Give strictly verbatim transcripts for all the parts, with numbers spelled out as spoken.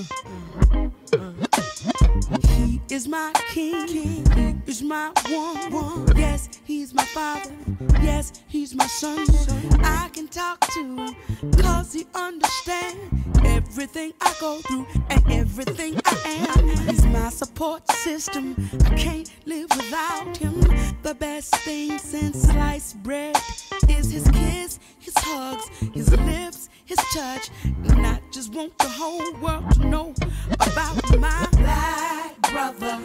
He is my king, he is my one, one. Yes, he's my father, yes, he's my son. I can talk to him, cause he understands everything I go through and everything I am. He's my support system, I can't live without him. The best thing since sliced bread is his kiss, his hugs, his lips, his touch. And I just want the whole world to know about my black brother.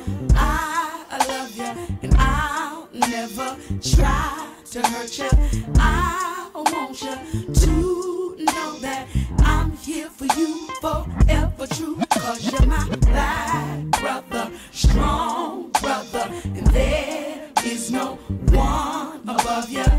I love you and I'll never try to hurt you. I want you to know that I'm here for you forever true. Cause you're my black brother, strong brother, and there is no one above you.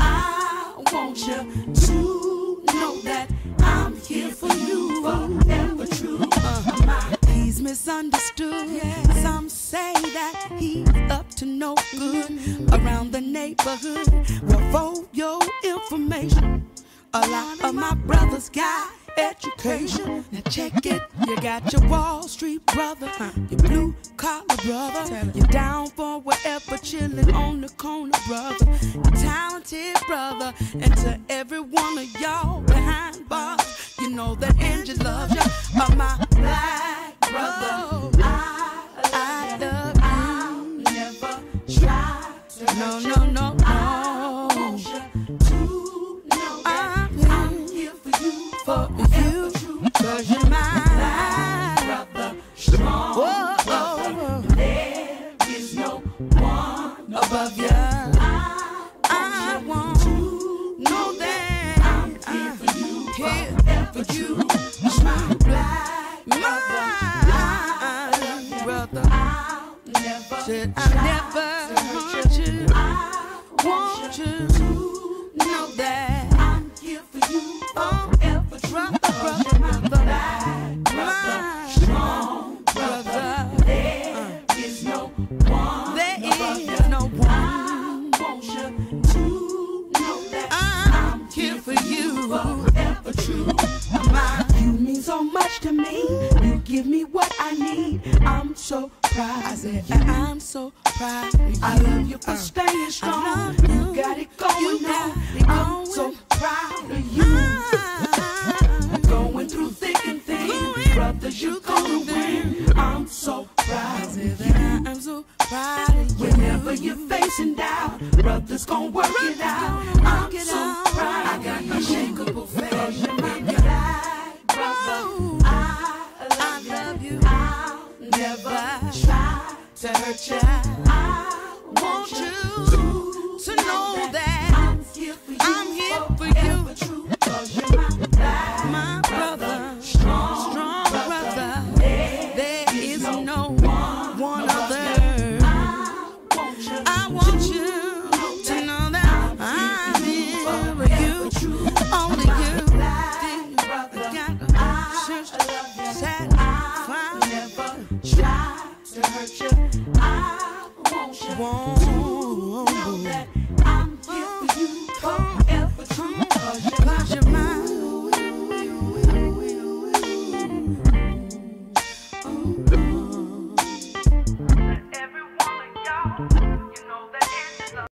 I want you to know that I'm here for you forever true. Uh, he's misunderstood. Yeah. Some say that he's up to no good around the neighborhood. Well, for your information, a lot of my brothers got education. Now check it. You got your Wall Street brother, your blue collar brother, you're down for whatever, chilling on the corner brother, your talented brother, and to every one of y'all behind bars, you know that Angie loves you. Uh, my black brother, I, I love you. I'll never try to hurt no, no, no, no. I want you to know that I'm, I'm here for you, for you, cause you're my brother, strong whoa, brother. Whoa. There is no one above you. I, I want to know that I'm here for you, here for you, my black brother. My brother, I'll never, said I'll never hurt you. I want you to know that I'm here for you forever, brother, brother, brother, brother, strong brother. There is no one. There is no one. I want you to know that I'm here for you forever true. My, you mean so much to me. You give me what I need. I'm so proud. I said I'm so proud. I love you for staying strong. You, you got it going you got on. It I'm so proud of you. Ah, going through thick and thin, brothers, you gonna win. I'm so proud of you. I'm so proud of you. Whenever you're facing doubt, brothers gonna work it out. I'm so proud. I got unshakable faith. You're my black brother. I love you. I'll never try to hurt you. I want you to, to know that I'm here for you. I'm here for you. Cause you're my black, my brother, strong, strong brother. There, there is no one, one other. I want you to know that I'm here for you. Only you. I'll never try to hurt you. I want you to know that I'm here for you forever true. Cause you're mine. Every one of y'all.